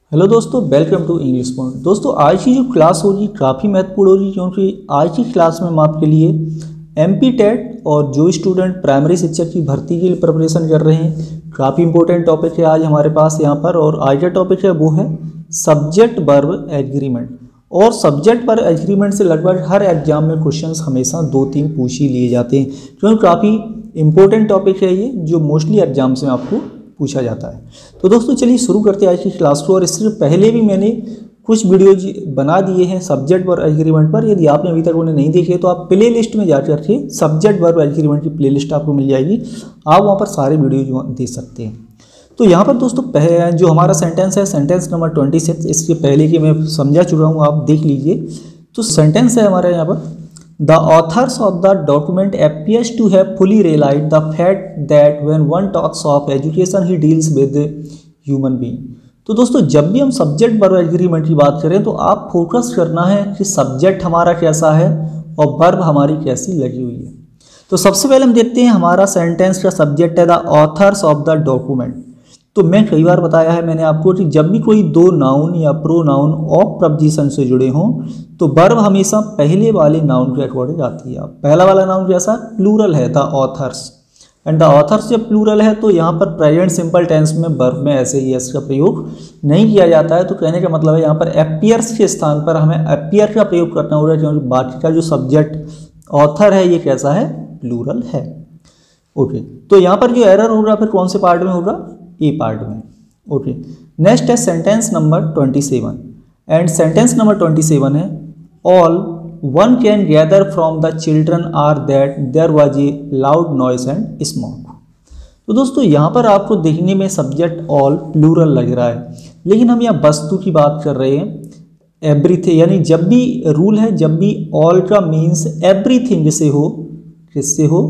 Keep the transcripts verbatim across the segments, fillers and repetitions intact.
Hello दोस्तों, welcome to English point. दोस्तों आज की जो क्लास होगी काफ़ी महत्वपूर्ण होगी, क्योंकि आज की क्लास में हम आपके लिए एमपी टेट और जो स्टूडेंट प्राइमरी शिक्षक की भर्ती के लिए प्रिपरेशन कर रहे हैं, काफ़ी इंपॉर्टेंट टॉपिक है आज हमारे पास यहाँ पर। और आज का टॉपिक है वो है सब्जेक्ट वर्ब एग्रीमेंट। और सब्जेक्ट वर्ब एग्रीमेंट से लगभग हर एग्जाम में क्वेश्चंस हमेशा दो तीन पूछ ही लिए जाते हैं, क्योंकि काफ़ी इंपॉर्टेंट टॉपिक है ये, जो मोस्टली एग्जाम्स में आपको पूछा जाता है। तो दोस्तों चलिए शुरू करते हैं आज की क्लास को। और इससे पहले भी मैंने कुछ वीडियोज बना दिए हैं सब्जेक्ट वर्ब एग्रीमेंट पर। यदि आपने अभी तक उन्हें नहीं देखे तो आप प्ले लिस्ट में जाकर के सब्जेक्ट वर्ब एग्रीमेंट की प्ले लिस्ट आपको मिल जाएगी, आप वहाँ पर सारे वीडियो दे सकते हैं। तो यहाँ पर दोस्तों पहले जो हमारा सेंटेंस है, सेंटेंस नंबर ट्वेंटी सिक्स, इसके पहले कि मैं समझा चुका हूँ, आप देख लीजिए। तो सेंटेंस है हमारा यहाँ पर, The authors of the document appears to have fully realized the fact that when one talks of education, he deals with human being। तो दोस्तों जब भी हम सब्जेक्ट वर्ब एग्रीमेंट की बात करें तो आप फोकस करना है कि सब्जेक्ट हमारा कैसा है और वर्ब हमारी कैसी लगी हुई है। तो सबसे पहले हम देखते हैं हमारा सेंटेंस का सब्जेक्ट है the authors of the document. तो मैं कई बार बताया है मैंने आपको कि जब भी कोई दो नाउन या प्रोनाउन ऑफ प्रपोजिशन से जुड़े हों तो वर्ब हमेशा पहले वाले नाउन के अकॉर्डिंग आती है। पहला वाला नाउन कैसा, प्लूरल है, the authors. And the authors जब प्लूरल है तो यहाँ पर प्रेजेंट सिंपल टेंस में वर्ब में ऐसे ही एस का प्रयोग नहीं किया जाता है। तो कहने का मतलब है यहाँ पर अपीयर्स के स्थान पर हमें अपीयर का प्रयोग करना होगा, क्योंकि बाकी का जो सब्जेक्ट ऑथर है ये कैसा है, प्लूरल है। ओके, तो यहाँ पर जो एरर होगा फिर कौन से पार्ट में होगा, ए पार्ट में। ओके, नेक्स्ट है sentence number twenty seven. And sentence number twenty seven है all one can gather from the children are that there was a loud noise and smoke. तो दोस्तों यहाँ पर आपको देखने में सब्जेक्ट ऑल प्लूरल लग रहा है, लेकिन हम यहाँ वस्तु की बात कर रहे हैं, एवरीथिंग। यानी जब भी रूल है, जब भी ऑल का मीन्स एवरीथिंग से हो, किससे हो,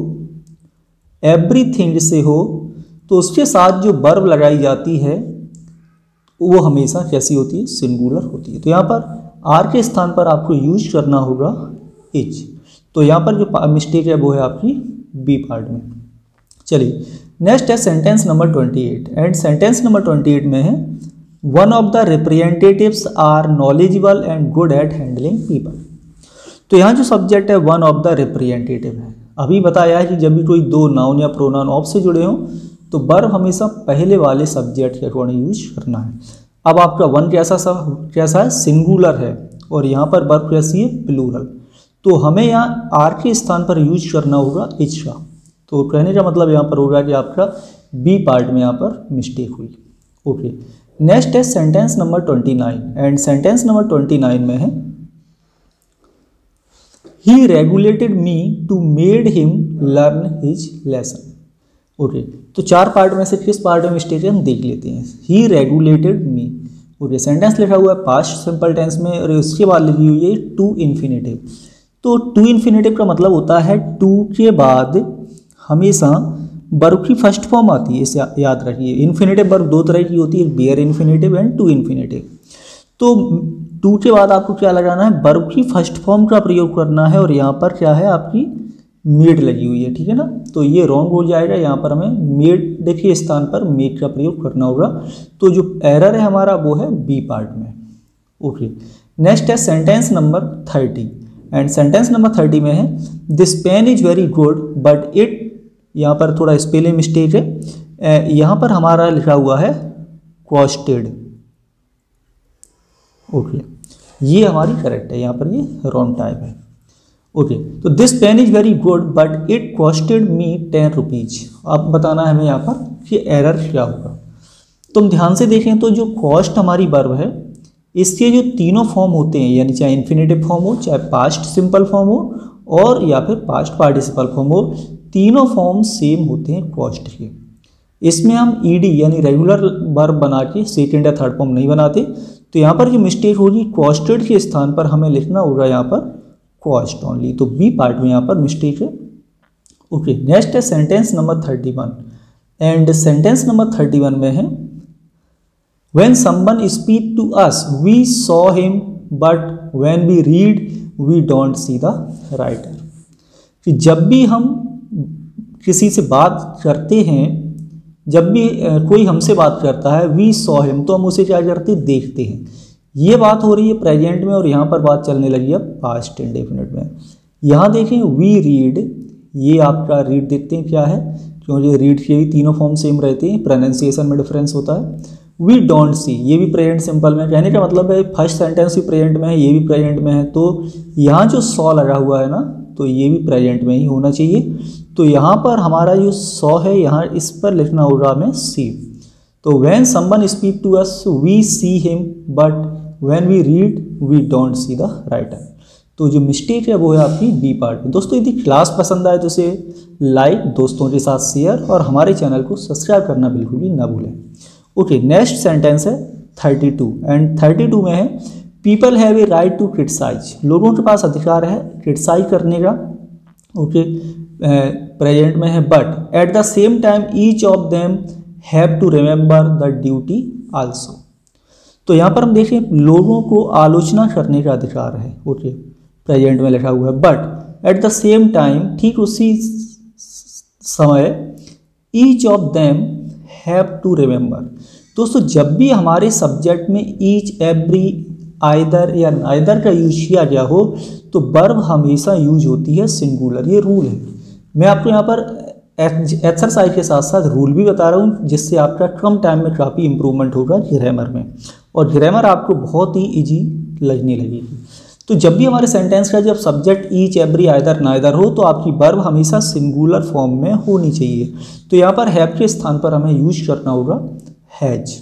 एवरीथिंग से हो, तो उसके साथ जो वर्ब लगाई जाती है वो हमेशा कैसी होती है, सिंगुलर होती है। तो यहाँ पर आर के स्थान पर आपको यूज करना होगा इज। तो यहाँ पर जो मिस्टेक है वो है आपकी बी पार्ट में। चलिए नेक्स्ट है sentence number twenty eight. And sentence number twenty eight में है one of the representatives are knowledgeable and good at handling people. तो यहाँ जो सब्जेक्ट है वन ऑफ द रिप्रेजेंटेटिव है। अभी बताया है कि जब भी कोई दो नाउन या प्रोनाउन ऑफ से जुड़े हों तो वर्ब हमेशा पहले वाले सब्जेक्ट के अकॉर्डिंग यूज करना है। अब आपका वन कैसा सब कैसा है, सिंगुलर है, और यहाँ पर वर्ब कैसी है, प्लूरल। तो हमें यहाँ आर के स्थान पर यूज करना होगा इज का। तो कहने का मतलब यहाँ पर होगा कि आपका बी पार्ट में यहाँ पर मिस्टेक हुई। ओके, नेक्स्ट है sentence number twenty nine. And sentence number twenty nine में है he regulated me to made him learn his lesson. Okay, तो चार पार्ट में से किस पार्ट में मिस्टेक है हम देख लेते हैं। He regulated me. Okay, sentence लिखा हुआ है पास्ट सिंपल टेंस में, और उसके बाद लिखी हुई है टू इन्फिनेटिव। तो टू इन्फिनेटिव का मतलब होता है टू के बाद हमेशा वर्ब की फर्स्ट फॉर्म आती है, इसे याद रखिए। इन्फिनेटिव वर्ब दो तरह की होती है, bare infinitive and to infinitive. तो टू के बाद आपको क्या लगाना है, वर्ब की फर्स्ट फॉर्म का प्रयोग करना है, और यहाँ पर क्या है आपकी मेड लगी हुई है, ठीक है ना। तो ये रॉन्ग हो जाएगा, यहाँ पर हमें मेड देखिए स्थान पर मेड का प्रयोग करना होगा। तो जो एरर है हमारा वो है बी पार्ट में। ओके, नेक्स्ट है sentence number thirty. And sentence number thirty में है this pen is very good but it, यहाँ पर थोड़ा स्पेलिंग मिस्टेक है, यहाँ पर हमारा लिखा हुआ है कॉस्टेड। ओके, ये हमारी करेक्ट है, यहाँ पर ये रॉन्ग टाइप है। ओके, तो this pen is very good but it costed me ten rupees. अब बताना है हमें यहाँ पर कि एरर क्या होगा। तो हम ध्यान से देखें तो जो कॉस्ट हमारी वर्ब है, इसके जो तीनों फॉर्म होते हैं, यानी चाहे इन्फिनेटिव फॉर्म हो, चाहे पास्ट सिंपल फॉर्म हो, और या फिर पास्ट पार्टिसिपल फॉर्म हो, तीनों फॉर्म सेम होते हैं कॉस्ट के। इसमें हम ईडी यानी रेगुलर वर्ब बना के सेकेंड या थर्ड फॉर्म नहीं बनाते। तो यहाँ पर जो मिस्टेक होगी, कॉस्टेड के स्थान पर हमें लिखना होगा यहाँ पर कॉस्ट ओनली। तो बी पार्ट में यहाँ पर मिस्टेक है। ओके, नेक्स्ट है sentence number thirty one. And sentence number thirty one में है when someone speak to us we saw him but when we read we don't see the writer. कि जब भी हम किसी से बात करते हैं जब भी कोई हमसे बात करता है वी सॉ हिम, तो हम उसे क्या करते हैं, देखते हैं। ये बात हो रही है प्रेजेंट में और यहाँ पर बात चलने लगी है पास्ट इंडेफिनिट में। यहाँ देखें वी रीड, ये आपका रीड देखते हैं क्या है, क्योंकि रीड के भी तीनों फॉर्म सेम रहते हैं, प्रोनाउंसिएशन में डिफरेंस होता है। वी डोंट सी, ये भी प्रेजेंट सिंपल में, कहने का मतलब है फर्स्ट सेंटेंस भी प्रेजेंट में है, ये भी प्रेजेंट में है, तो यहाँ जो सॉ लगा हुआ है ना, तो ये भी प्रेजेंट में ही होना चाहिए। तो यहाँ पर हमारा जो सॉ है, यहाँ इस पर लिखना होगा हमें सी। तो when someone speak to us we see him, but when we read we don't see the writer. तो जो मिस्टेक है वो है आपकी बी पार्ट में। दोस्तों यदि क्लास पसंद आए तो इसे लाइक, दोस्तों के साथ शेयर और हमारे चैनल को सब्सक्राइब करना बिल्कुल भी ना भूलें। ओके, नेक्स्ट सेंटेंस है thirty two and thirty two में है people have a right to criticise, लोगों के पास अधिकार है क्रिटिसाइज करने का। ओके, प्रेजेंट में है but at the same time each of them have to remember the duty also. तो यहाँ पर हम देखें लोगों को आलोचना करने का अधिकार है। ओके, प्रेजेंट में लिखा हुआ है but at the same time, ठीक उसी समय each of them have to remember. दोस्तों जब भी हमारे सब्जेक्ट में ईच, एवरी, आइदर या नाइदर का यूज किया गया हो तो वर्ब हमेशा यूज होती है सिंगुलर, ये रूल है। मैं आपको यहाँ पर एक्सरसाइज के साथ साथ रूल भी बता रहा हूँ, जिससे आपका कम टाइम में काफ़ी इंप्रूवमेंट होगा ग्रामर में, और ग्रामर आपको बहुत ही इजी लगने लगेगी। तो जब भी हमारे सेंटेंस का जब subject each, every, either, neither हो तो आपकी वर्ब हमेशा सिंगुलर फॉर्म में होनी चाहिए। तो यहाँ पर हैव के स्थान पर हमें यूज करना होगा हैज।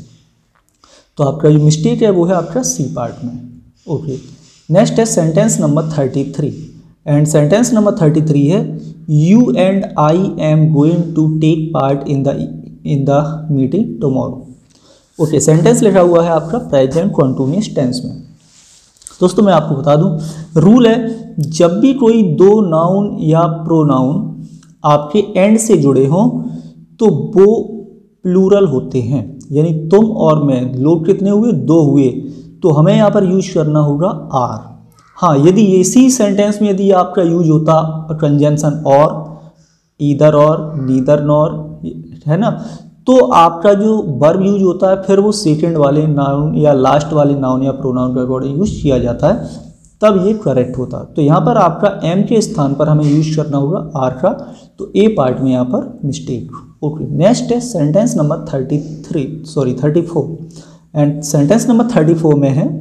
तो आपका जो मिस्टेक है वो है आपका सी पार्ट में। ओके, नेक्स्ट है sentence number thirty three and sentence number thirty three है you and I am going to take part in the in the meeting tomorrow. Okay, sentence लिखा हुआ है आपका प्रेजेंट कॉन्टिन्यूअस टेंस में। दोस्तों मैं आपको बता दूं रूल है, जब भी कोई दो नाउन या प्रोनाउन आपके एंड से जुड़े हों तो वो प्लूरल होते हैं, यानी तुम और मैं, लोग कितने हुए, दो हुए, तो हमें यहाँ पर यूज करना होगा आर। हाँ, यदि इसी सेंटेंस में यदि आपका यूज होता कंजंक्शन और, ईदर और, नीदर नॉर, है ना, तो आपका जो वर्ब यूज होता है फिर वो सेकंड वाले नाउन या लास्ट वाले नाउन या प्रोनाउन के अकॉर्डिंग यूज किया जाता है, तब ये करेक्ट होता। तो यहाँ पर आपका एम के स्थान पर हमें यूज करना होगा आर का, तो ए पार्ट में यहाँ पर मिस्टेक। ओके, नेक्स्ट है sentence number thirty three sorry thirty four and sentence number thirty four में है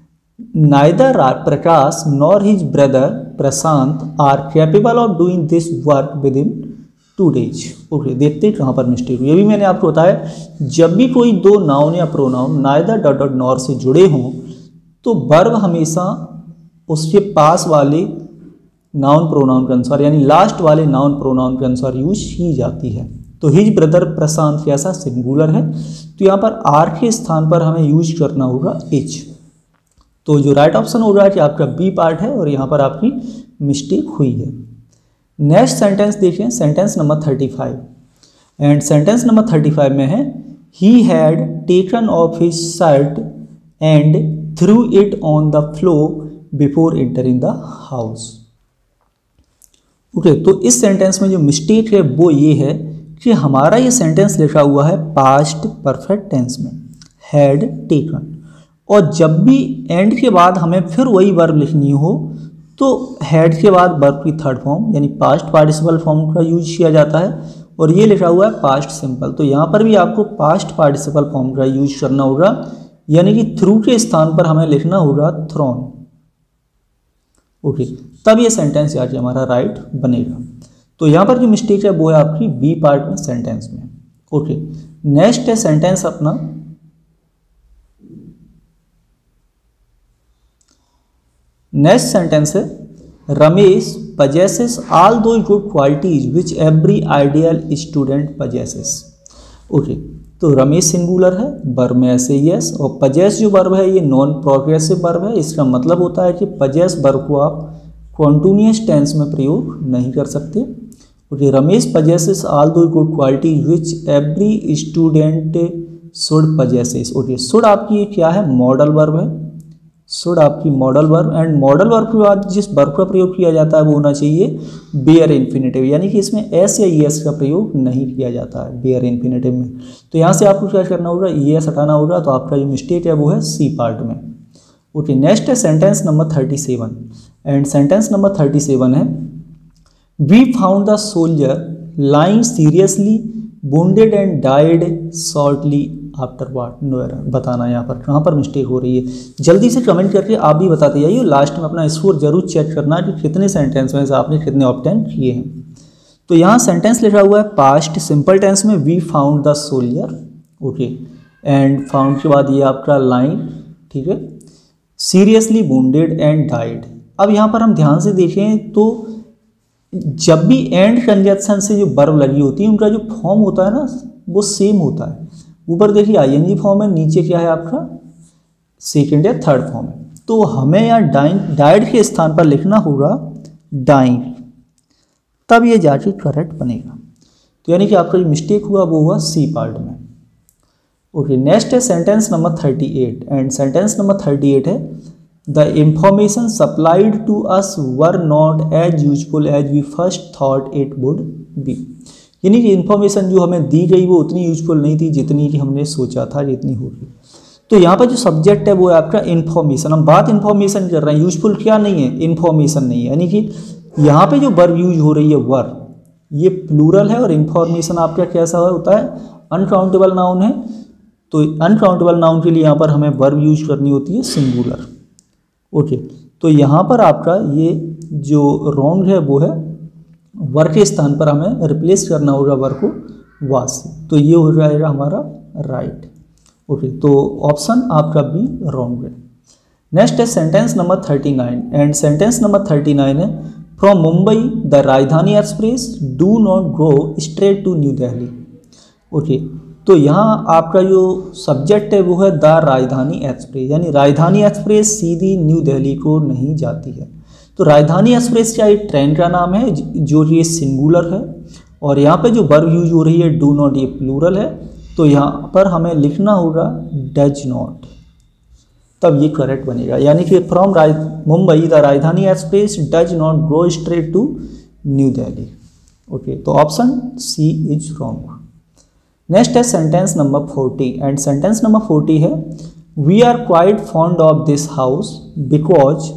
neither Prakash nor his brother Prashant are capable of doing this work within two days. Okay, देखते हैं कहाँ पर मिस्टेक हुई। ये भी मैंने आपको बताया, जब भी कोई दो नाउन या pronoun neither, dot dot nor से जुड़े हों तो वर्ब हमेशा उसके पास वाले नाउन प्रोनाउन के अनुसार, यानी लास्ट वाले नाउन प्रोनाउन के अनुसार यूज की जाती है। तो हिज ब्रदर प्रशांत कैसा सिंगुलर है, तो यहाँ पर आर के स्थान पर हमें यूज करना होगा एच। तो जो राइट ऑप्शन होगा कि आपका बी पार्ट है और यहाँ पर आपकी मिस्टेक हुई है। नेक्स्ट सेंटेंस देखिए, sentence number thirty five and sentence number thirty five में है he had taken off his shirt and threw it on the floor before entering the house. Okay, तो इस सेंटेंस में जो मिस्टेक है वो ये है कि हमारा ये सेंटेंस लिखा हुआ है पास्ट परफेक्ट टेंस में, हैड टेकन, और जब भी एंड के बाद हमें फिर वही वर्ब लिखनी हो तो हैड के बाद वर्ब की थर्ड फॉर्म यानी पास्ट पार्टिसिपल फॉर्म का यूज किया जाता है, और ये लिखा हुआ है पास्ट सिंपल। तो यहाँ पर भी आपको पास्ट पार्टिसिपल फॉर्म का यूज करना होगा, यानी कि थ्रू के स्थान पर हमें लिखना होगा थ्रोन। ओके, तब ये सेंटेंस आज हमारा राइट बनेगा। तो यहाँ पर जो मिस्टेक है वो है आपकी बी पार्ट में सेंटेंस में। ओके, नेक्स्ट है सेंटेंस अपना नेक्स्ट सेंटेंस है Ramesh possesses all those good qualities which every ideal student possesses। Okay, तो रमेश सिंगुलर है, वर्ब में ऐसे यस, और possess जो वर्ब है ये नॉन प्रोग्रेसिव वर्ब है। इसका मतलब होता है कि possess वर्ब को आप कॉन्टिन्यूअस टेंस में प्रयोग नहीं कर सकते। Okay, Ramesh possesses all those good qualities which every student should possesses। Okay, should आपकी क्या है, मॉडल वर्ब है, शुड आपकी modal verb, and modal verb के बाद जिस वर्ब का प्रयोग किया जाता है वो होना चाहिए बेयर इन्फिनेटिव, यानी कि इसमें एस या ई एस का प्रयोग नहीं किया जाता है बेयर इन्फिनेटिव में। तो यहाँ से आपको क्या करना होगा, ई एस हटाना होगा, तो आपका जो मिस्टेक है वो है सी पार्ट में। ओके, नेक्स्ट है sentence number thirty seven, and sentence number thirty seven है we found the soldier lying seriously wounded and died shortly after what no error बताना है यहाँ पर कहाँ पर मिस्टेक हो रही है। जल्दी से कमेंट करके आप भी बताते जाइए, लास्ट में अपना स्कोर जरूर चेक करना कि कितने सेंटेंस में से आपने कितने ऑब्टेन किए हैं। तो यहाँ सेंटेंस लिखा हुआ है पास्ट सिंपल टेंस में we found the soldier, okay, and found के बाद ये आपका लाइन, ठीक है, सीरियसली वुंडेड एंड डाइड। अब यहाँ पर हम ध्यान से देखें तो जब भी एंड कंजक्शन से जो वर्ब लगी होती है उनका जो फॉर्म होता है ना वो सेम होता है। ऊपर देखिए आईएनजी फॉर्म है, नीचे क्या है आपका सेकंड या थर्ड फॉर्म है। तो हमें यहाँ डाइन डाइड के स्थान पर लिखना होगा डाइंग, तब ये जाके करेक्ट बनेगा। तो यानी कि आपका जो मिस्टेक हुआ वो हुआ सी पार्ट में। ओके, नेक्स्ट है sentence number thirty eight, and sentence number thirty eight है the information supplied to us were not as useful as we first thought it would be, यानी कि इन्फॉर्मेशन जो हमें दी गई वो उतनी यूजफुल नहीं थी जितनी कि हमने सोचा था जितनी होगी। तो यहाँ पर जो सब्जेक्ट है वो है आपका इन्फॉर्मेशन, हम बात इन्फॉर्मेशन कर रहे हैं, यूजफुल क्या नहीं है, इन्फॉर्मेशन नहीं है। यानी कि यहाँ पे जो वर्ब यूज हो रही है वर, ये प्लूरल है, और इन्फॉर्मेशन आपका कैसा होता है, अनकाउंटेबल नाउन है। तो अनकाउंटेबल नाउन के लिए यहाँ पर हमें वर्ब यूज करनी होती है सिंगुलर। ओके, तो यहाँ पर आपका ये जो रॉन्ग है वो है वर के स्थान पर हमें रिप्लेस करना होगा वर को वाज से, तो ये हो जाएगा हमारा राइट। ओके, तो ऑप्शन आपका भी रॉन्ग है। नेक्स्ट है sentence number thirty nine, and sentence number thirty nine है from Mumbai the Rajdhani Express do not go straight to New Delhi. Okay, तो यहाँ आपका जो सब्जेक्ट है वो है द राजधानी एक्सप्रेस, यानी राजधानी एक्सप्रेस सीधी न्यू दिल्ली को नहीं जाती है। तो राजधानी एक्सप्रेस क्या एक ट्रेन का नाम है जो ये सिंगुलर है, और यहाँ पे जो वर्ब यूज हो रही है डू नॉट, ये प्लूरल है। तो यहाँ पर हमें लिखना होगा डज नॉट, तब ये करेक्ट बनेगा। यानी कि from Mumbai the Rajdhani Express does not go straight to New Delhi. Okay, तो option C is wrong. Next है sentence number forty, and sentence number forty है we are quite fond of this house because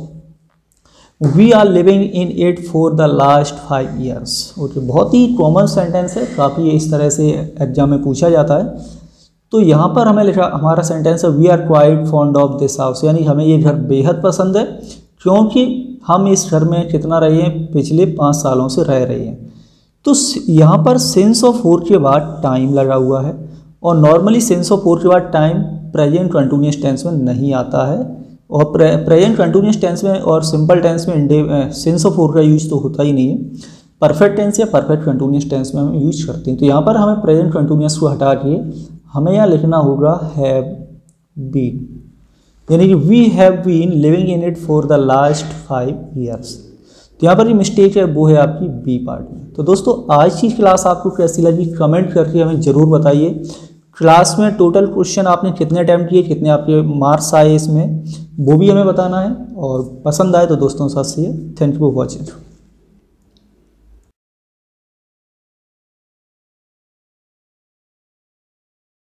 we are living in it for the last five years. Okay, बहुत ही common sentence है, काफ़ी इस तरह से exam में पूछा जाता है। तो यहाँ पर हमें लिखा हमारा सेंटेंस है we are quite fond of this house, यानी हमें ये घर बेहद पसंद है क्योंकि हम इस घर में कितना रहे हैं, पिछले पाँच सालों से रह रहे हैं। तो यहाँ पर सेंस ऑफ फोर के बाद टाइम लगा हुआ है, और नॉर्मली सेंस ऑफ फोर के बाद टाइम प्रेजेंट कंटिन्यूअस टेंस में नहीं आता है, और प्रेजेंट कंटिन्यूअस टेंस में और सिंपल टेंस में सेंस ऑफ फोर का यूज तो होता ही नहीं है। परफेक्ट टेंस या परफेक्ट कंटिन्यूअस टेंस में हम यूज करते हैं। तो यहाँ पर हमें प्रेजेंट कंटिन्यूअस को हटा के हमें यहाँ लिखना होगा हैव बीन, यानी कि we have been living in it for the last five years. तो यहाँ पर ये मिस्टेक है वो है आपकी बी पार्ट में। तो दोस्तों आज की क्लास आपको कैसी लगी कमेंट करके हमें ज़रूर बताइए। क्लास में टोटल क्वेश्चन आपने कितने अटैम्प्ट किए, कितने आपके मार्क्स आए इसमें, वो भी हमें बताना है, और पसंद आए तो दोस्तों के साथ share. Thank you for watching.